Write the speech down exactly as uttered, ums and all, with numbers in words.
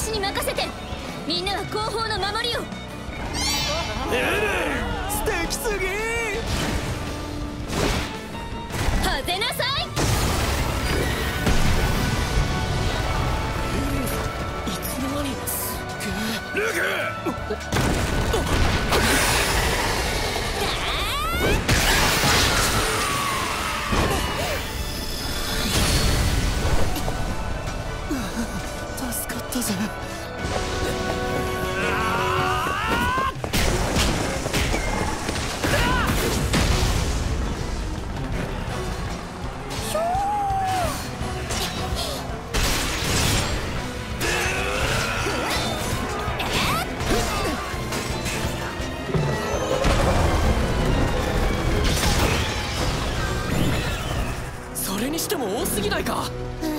私に任せて。みんなは後方の守りを。 えらい素敵すぎー。 はぜなさい。 いつの間にすっげえ。ルク助かったぜ。それにしても多すぎないか。 う